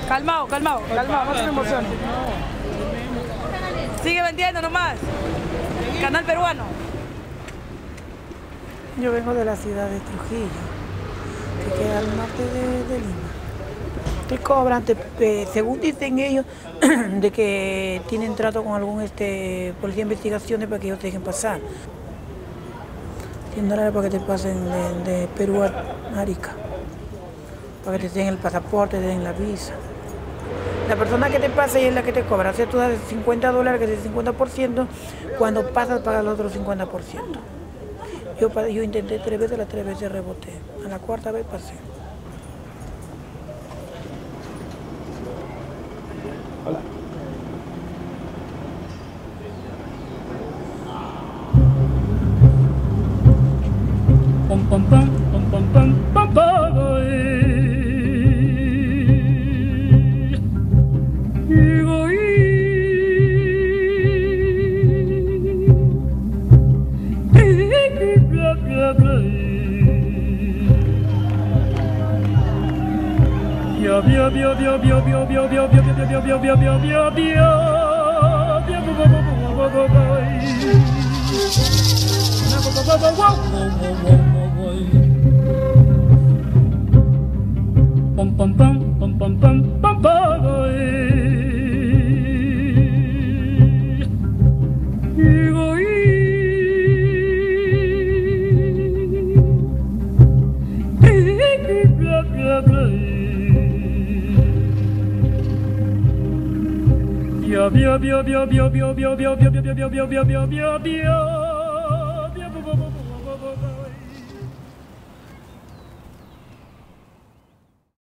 Calmado, calmado, calmado, no se emocione. Sigue vendiendo nomás. Canal peruano. Yo vengo de la ciudad de Trujillo, que queda al norte de Lima. Te cobran, según dicen ellos, de que tienen trato con algún policía de investigaciones para que ellos te dejen pasar. $100 para que te pasen de Perú a Arica, para que te den el pasaporte, te den la visa. La persona que te pasa es la que te cobra. O sea, tú das $50, que es el 50%, cuando pasas pagas el otro 50%. Yo intenté 3 veces, las 3 veces reboté. A la 4ª vez pasé. Hola. Pam pam pam pam pam pam pam pam. Pam pam pam pam pam pam pam pam. Bia bia bia bia bia bia bia bia bia bia bia bia bia bia.